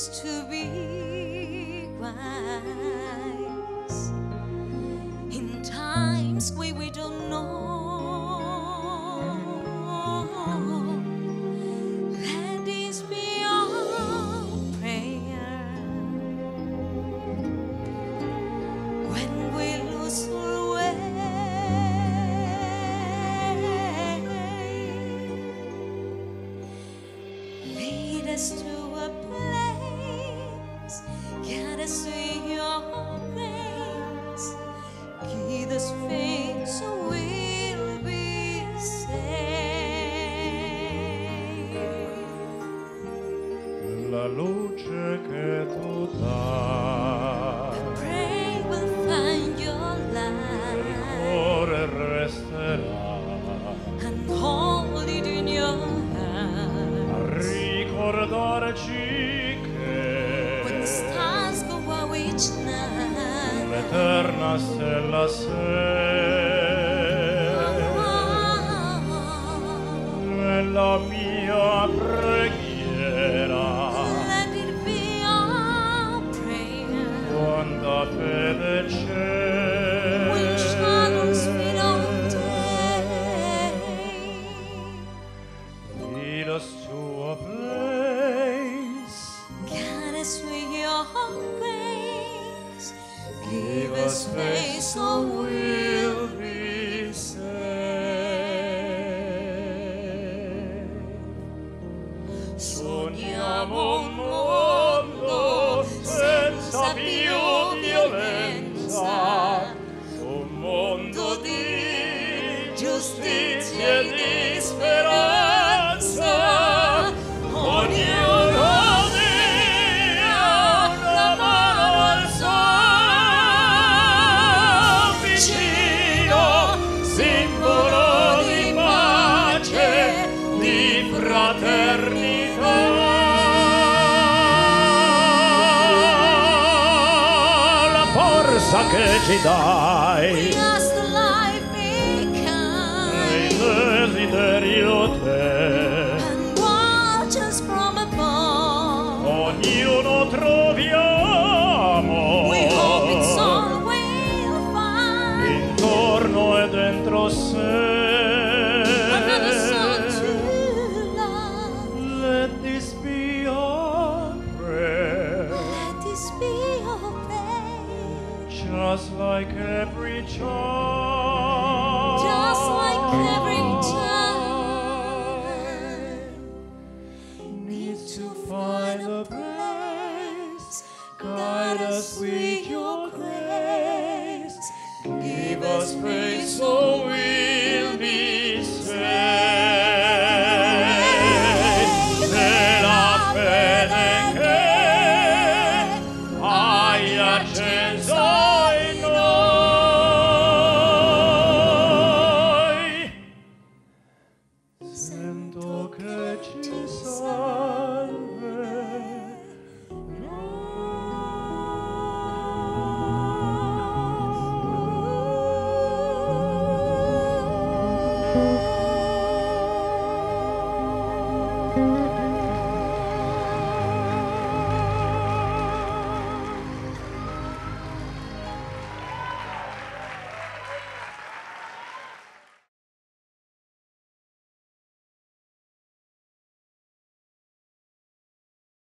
us to be wise in times where we don't know. Let this be our prayer when we lose our way. Lead us to a place, guide us with your grace, give us faith so we'll be saved. La luce che tu dai, Pray we'll find your light il cuore resterà and hold it in your hand. a ricordarci When the che stars go out each night, l'eterna stella sei, nella mia preghiera, let it be our prayer. quanta fede When c'è, shadows fill our day, lead us to a place, guide us with your grace, give us faith so we'll be saved. Sogniamo un mondo senza più violenza, un mondo di giustizia e di speranza. Ognuno dia una mano al suo vicino, simbolo di pace, di fraternità. La forza che ci dai, just the life be il kind, desiderio te, and watch us from above. ognuno troviamo We hope it's all we'll find. intorno e dentro sé. Another son to love. Let this be our prayer, Let this be your faith, just like every child, just like every child needs to find a place. Guide us with your grace, give us faith so we'll be saved. Nella fede che hai acceso in noi, sento che ci salve.